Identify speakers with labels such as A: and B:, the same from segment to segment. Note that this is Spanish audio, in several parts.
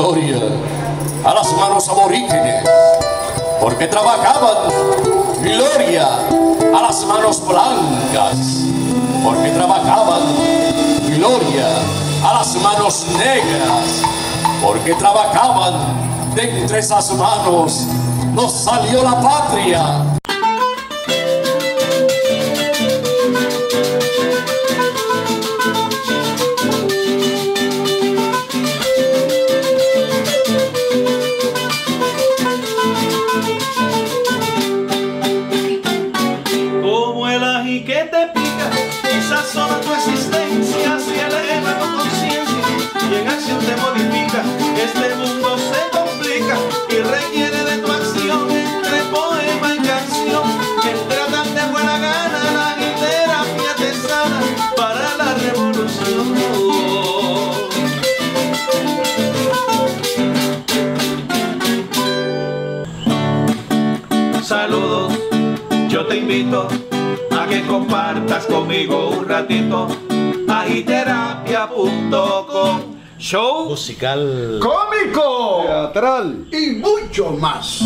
A: gloria a las manos aborígenes, porque trabajaban. Gloria a las manos blancas, porque trabajaban. Gloria a las manos negras, porque trabajaban. De entre esas manos nos salió la patria.
B: Como el ají que te pica y sazona tu existencia, si eleva tu conciencia y en acción te modifica, este mundo se complica y requiere de tu acción, entre poema y canción, que tratan de buena gana la terapia te sana para la revolución. Saludos, yo te invito a que compartas conmigo un ratito agiterapia.com. Show
C: musical,
D: cómico,
C: teatral
D: y mucho más.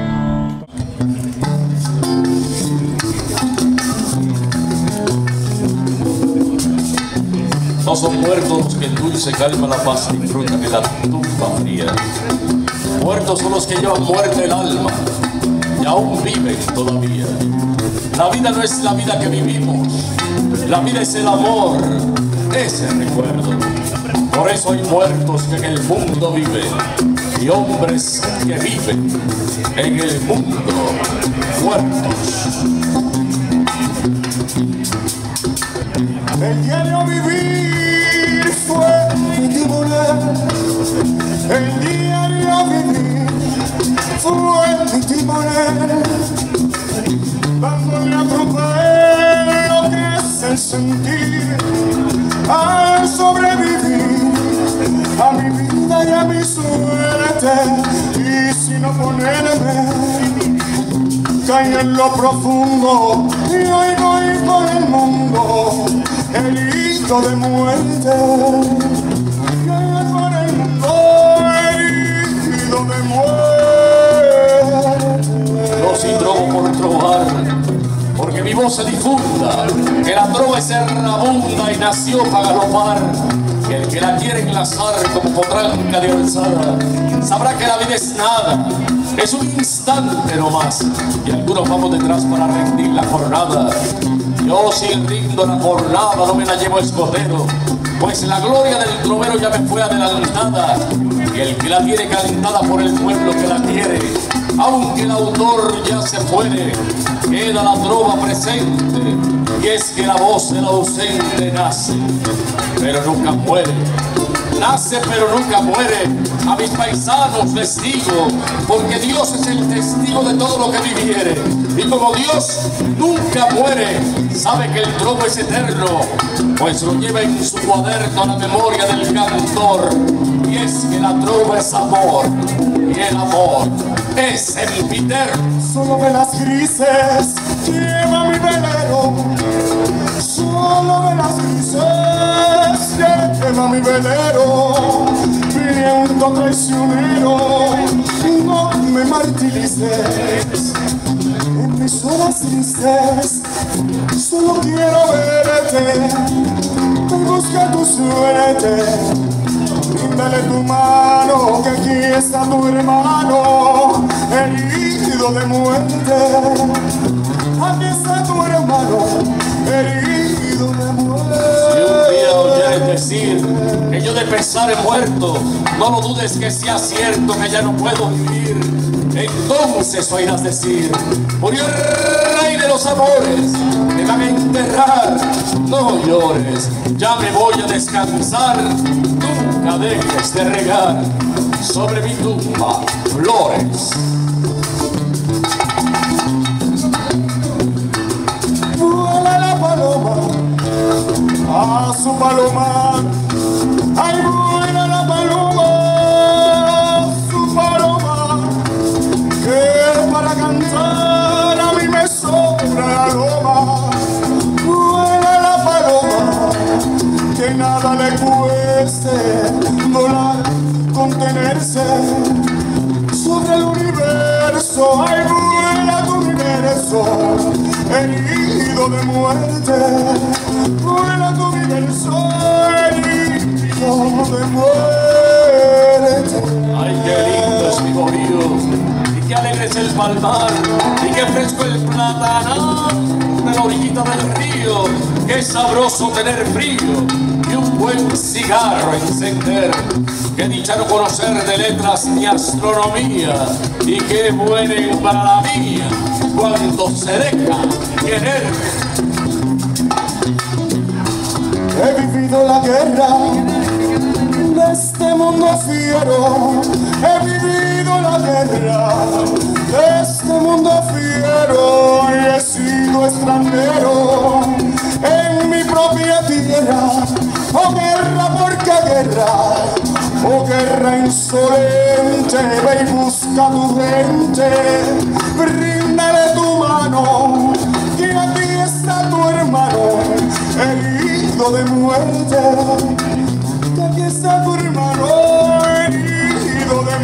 A: No son muertos los que en dulce calma la paz disfrutan en la tumba fría. Muertos son los que llevan muerte el alma y aún viven todavía. La vida no es la vida que vivimos, la vida es el amor, es el recuerdo. Por eso hay muertos que en el mundo viven y hombres que viven en el mundo muertos.
E: El diario vivir fue mi timonel. El diario vivir fue mi timonel. Dándole atropello que es el sentir al sobrevivir a mi vida y a mi suerte. Y sin oponerme caí en lo profundo y hoy voy por el mundo herido de muerte. Caí por el mundo herido de muerte.
A: No sin drogo por trobar, porque mi voz se difunda, que la trova es errabunda y nació para galopar. Y el que la quiere enlazar como potranca de alzada, sabrá que la vida es nada, es un instante nomás, y algunos vamos detrás para rendir la jornada. Yo si rindo la jornada no me la llevo a escotero, pues la gloria del trovero ya me fue adelantada, y el que la tiene cantada por el pueblo que la quiere, aunque el autor ya se fuere, queda la trova presente, y es que la voz del ausente nace, pero nunca muere. Nace pero nunca muere. A mis paisanos les digo, porque Dios es el testigo de todo lo que viviere. Y como Dios nunca muere, sabe que el trovo es eterno, pues lo lleva en su cuaderno la memoria del cantor. Y es que la trova es amor, y el amor es sempiterno.
E: Solo velas grises lleva mi velero. Solo velas grises lleva mi velero. Viento traicionero, no me martirices. En mis horas tristes solo quiero verte. Te busca tu suerte. Bríndale tu mano, que aquí está tu hermano, herido de muerte. Aquí está tu hermano, herido de muerte.
A: Si un día oyeres decir que yo de pesar he muerto, no lo dudes que sea cierto que ya no puedo vivir. Entonces oirás decir, murió el rey de los amores, me van a enterrar. No llores, ya me voy a descansar. Nunca dejes de regar sobre mi tumba flores.
E: Vuela la paloma a su palomar. Ay, vuela la paloma a su palomar. Que para cantar a mí me sobra la loma. Vuela la paloma, que nada le cueste volar, contenerse verso, ay, vuela tú mi verso, herido de muerte. Vuela tú mi verso, herido de muerte.
A: Ay, qué lindo es mi bohío, y qué alegre es el palmar, y qué fresco el platanar de la orillita del río. Qué sabroso tener frío y un buen cigarro encender. Qué dicha no conocer de letras ni astronomía, y qué bueno para la mía cuando se deja querer.
E: He vivido la guerra de este mundo fiero. He vivido la guerra de este mundo fiero. Y he sido extranjero en mi propia tierra. Oh guerra, ¿por qué guerra? Oh guerra insolente, ve y busca a tu gente. Bríndale tu mano, que aquí está tu hermano, herido de muerte. Que aquí está tu hermano, herido de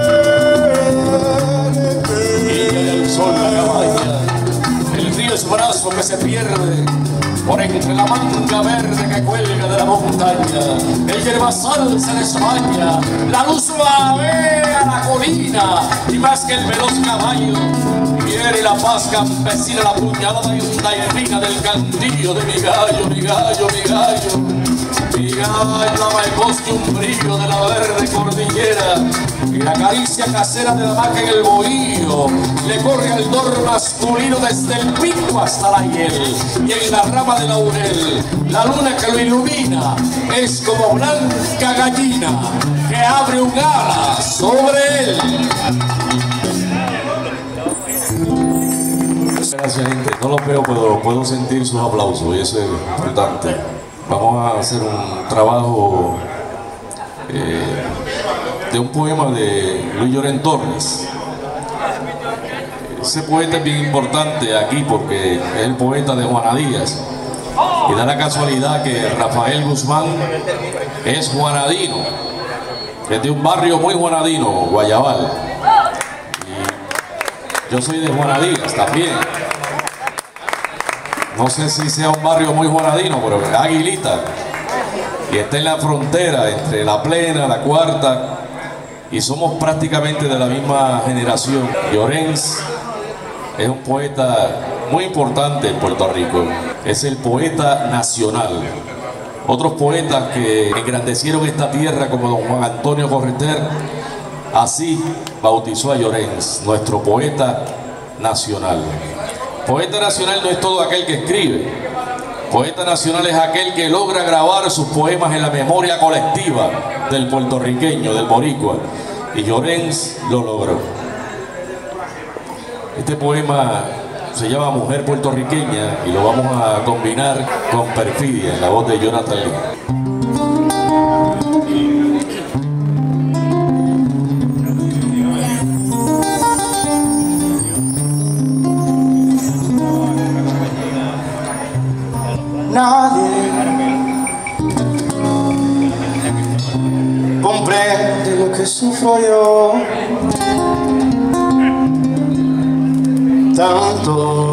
E: muerte.
A: Y el sol la cabaña, el río es brazo que se pierde por entre la manga verde que cuelga de la montaña. El yerbazal se desmaña, la luz babea la colina, y más que el veloz caballo quiere la paz campesina, la puñalada y honda y fina del cantillo de mi gallo, mi gallo, mi gallo. Mi gallo ama el bosque un brillo de la verde cordillera, y la caricia casera de la vaca en el bohío le corre al dor masculino desde el pico hasta la hiel. Y en la rama de laurel la luna que lo ilumina es como blanca gallina que abre un ala sobre él. Gracias, gente. No los veo, pero puedo sentir sus aplausos y eso es importante. Vamos a hacer un trabajo de un poema de Luis Llorén Torres. Ese poeta es bien importante aquí porque es el poeta de Juana Díaz. Y da la casualidad que Rafael Guzmán es juanadino, es de un barrio muy juanadino, Guayabal. Y yo soy de Juana Díaz también. No sé si sea un barrio muy juanadino, pero Aguilita. Y está en la frontera entre La Plena, La Cuarta, y somos prácticamente de la misma generación. Llorens es un poeta muy importante en Puerto Rico. Es el poeta nacional. Otros poetas que engrandecieron esta tierra, como don Juan Antonio Correter, así bautizó a Llorens, nuestro poeta nacional. Poeta nacional no es todo aquel que escribe. Poeta nacional es aquel que logra grabar sus poemas en la memoria colectiva del puertorriqueño, del boricua. Y Llorens lo logró. Este poema se llama Mujer Puertorriqueña y lo vamos a combinar con Perfidia en la voz de Jonathan Lee.
E: Nadie comprende lo que sufro yo, tanto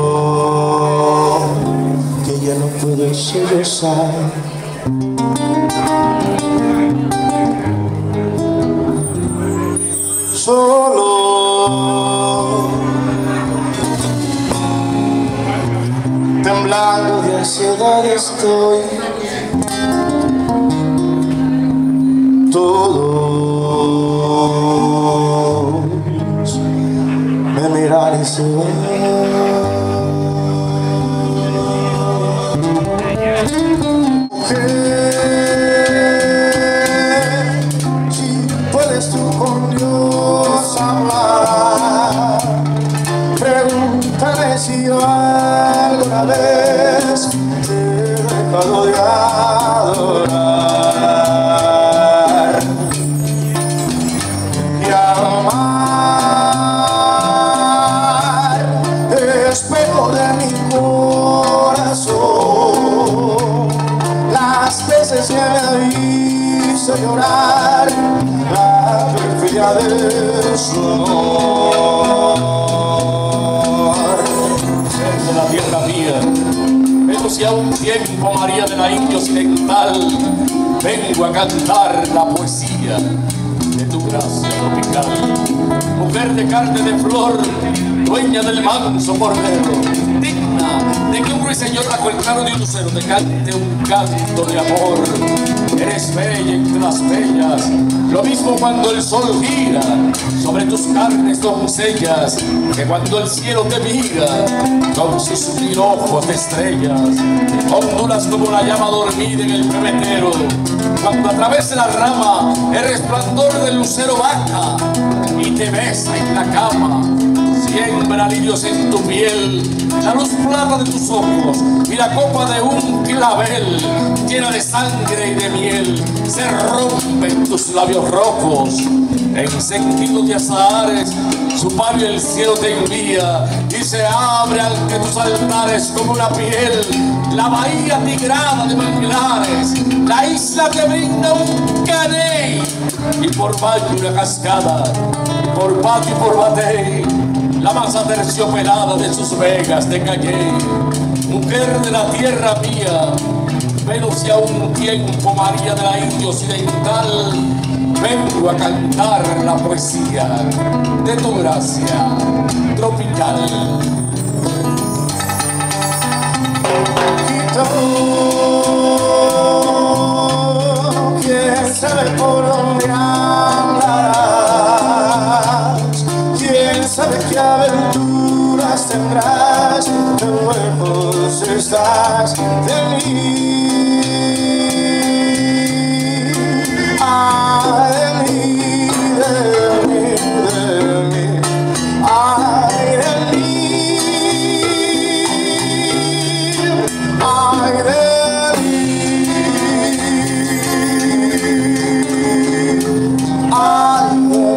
E: que ya no puedo sollozar. Solo temblando de ansiedad estoy. Todos me miran y se Mujer, si puedes tú con Dios hablar, pregúntale si yo alguna vez he dejado de adorar y amar, espejo de mi corazón, las veces que me hizo llorar la perfidia de su amor.
A: mía. Pero si a un tiempo, María de la India Occidental, vengo a cantar la poesía de tu gracia tropical. Mujer de carne de flor, dueña del manso cordero, digna de que un ruiseñor bajo el claro de un lucero te cante un canto de amor. Eres bella entre las bellas, lo mismo cuando el sol gira sobre tus carnes doncellas, que cuando el cielo te mira con sus mil ojos de estrellas. Ondulas como la llama dormida en el pebetero, cuando a través de la rama el resplandor del lucero baja y te besa en la cama. Siembra lirios en tu piel, la luz plata de tus ojos y la copa de un clavel llena de sangre y de miel se rompe en tus labios rojos. En sentido de azahares, su palio el cielo te envía y se abre ante tus altares como una piel la bahía tigrada de manglares. La isla te brinda un caney y por valle una cascada, y por patio y por batey la masa terciopelada de sus vegas de calle. Mujer de la tierra mía, pero si a un tiempo, María de la India Occidental, vengo a cantar la poesía de tu gracia tropical.
E: ¿Quién sabe por dónde andarás? ¿Quién sabe qué aventuras tendrás? Qué lejos estás de mí. Ay, de mí, de mí, de mí. Ay, de mí. Ay, de mí. Ay, de mí.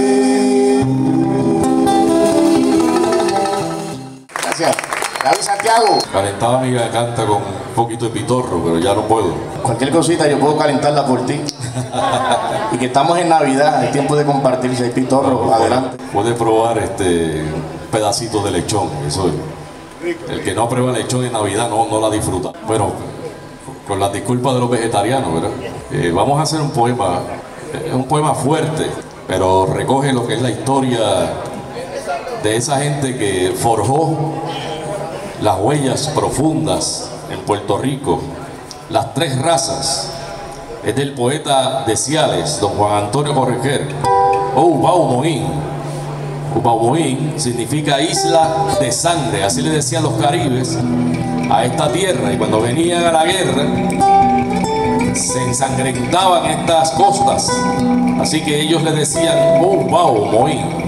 E: Gracias. David Santiago.
A: Calentaba mi garganta con un poquito de pitorro, pero ya no puedo.
E: Cualquier cosita yo puedo calentarla por ti. Y que estamos en Navidad, es tiempo de compartir. Si hay pitorro, adelante.
A: Puede probar pedacito de lechón. Eso, el que no prueba lechón en Navidad no la disfruta. Bueno, con las disculpas de los vegetarianos, ¿verdad? Vamos a hacer un poema. Es un poema fuerte, pero recoge lo que es la historia de esa gente que forjó las huellas profundas en Puerto Rico, las tres razas. Es del poeta de Ciales, don Juan Antonio Correger. Ubaumoín. Ubaumoín significa isla de sangre, así le decían los caribes a esta tierra, y cuando venían a la guerra se ensangrentaban estas costas, así que ellos le decían Ubaumoín.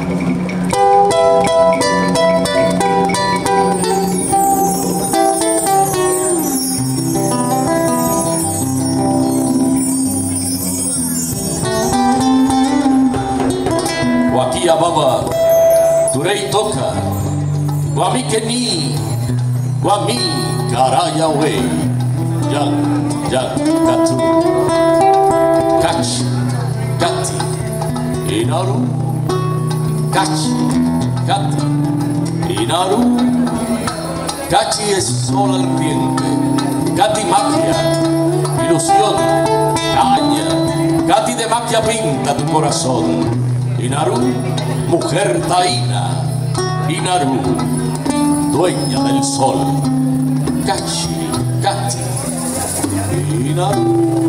A: Guaquía baba, turei toca, guami keni, guami karaya we, yan katu, kachi, kati, inaru, kachi, kati, inaru, kachi es sol ardiente, kati magia, ilusión, caña, kati de magia pinta tu corazón. Inaru, mujer taína, Inaru, dueña del sol, Cachi, Cati, Inaru.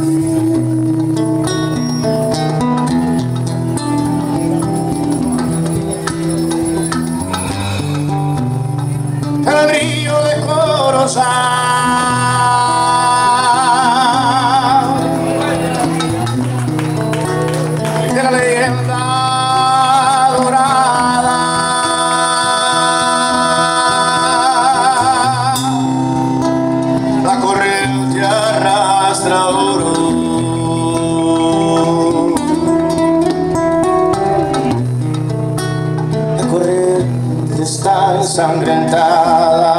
E: El río de Corozal, de la leyenda dorada, la corriente arrastra oro. La corriente está ensangrentada.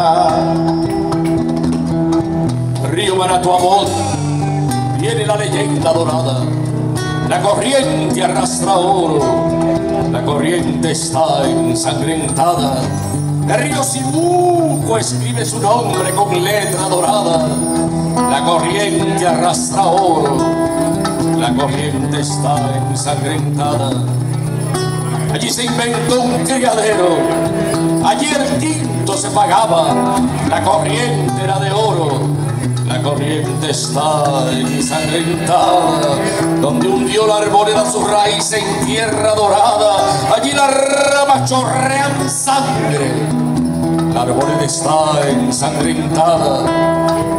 A: Río Manatuabón, viene la leyenda dorada. La corriente arrastra oro, la corriente está ensangrentada. El río Sibuco escribe su nombre con letra dorada. La corriente arrastra oro, la corriente está ensangrentada. Allí se inventó un criadero, allí el tinto se pagaba, la corriente era de oro, la corriente está ensangrentada. Donde hundió la arboleda su raíz en tierra dorada, allí las ramas chorrean sangre, la arboleda está ensangrentada.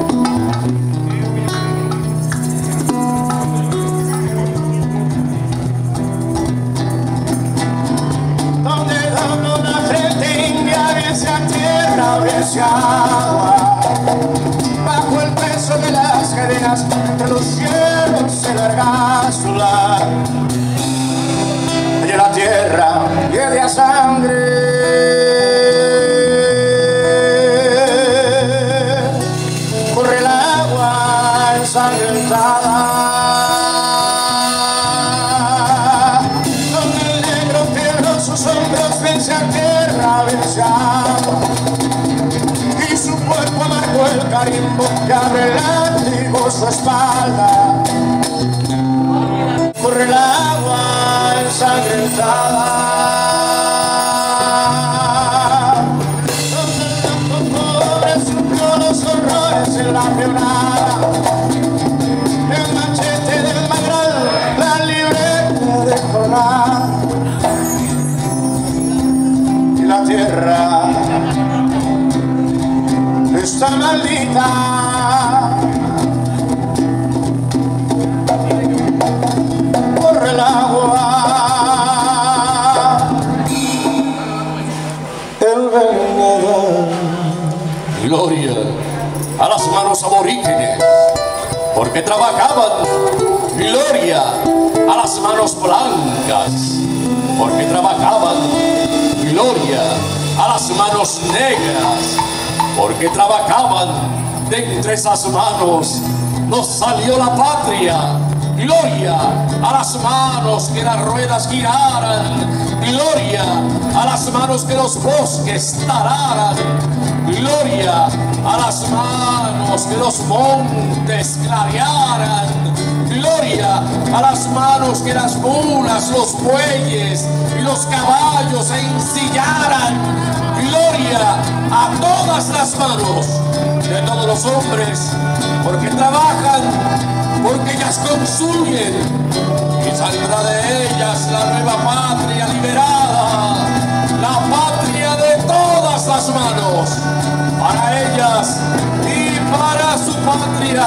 E: Agua, bajo el peso de las cadenas, entre los cielos se larga su lar. Y la tierra huele a sangre, corre el agua ensangrentada, donde el negro pierde sus hombros, vence a tierra, vence agua. Su cuerpo amargó el carimbo que abre el látigo su espalda. Corre el agua ensangrentada, donde el campo pobre sufrió los horrores en la peonada. El machete del magral, la libreta de jornada. Y la tierra está maldita, corre el agua, el veneno.
A: Gloria a las manos aborígenes, porque trabajaban. Gloria a las manos blancas, porque trabajaban. Gloria a las manos negras, porque trabajaban. De entre esas manos nos salió la patria. Gloria a las manos que las ruedas giraran. Gloria a las manos que los bosques talaran. Gloria a las manos que los montes clarearan. Gloria a las manos que las mulas, los bueyes y los caballos se ensillaran. Gloria a todas las manos de todos los hombres, porque trabajan, porque ellas construyen, y saldrá de ellas la nueva patria liberada, la patria de todas las manos, para ellas y para su patria.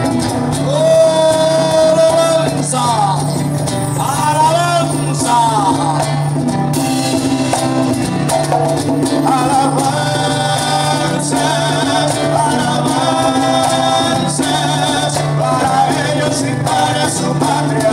A: ¡Alabanza! ¡Alabanza!
E: Alabanzas, alabanzas, para ellos y para su patria.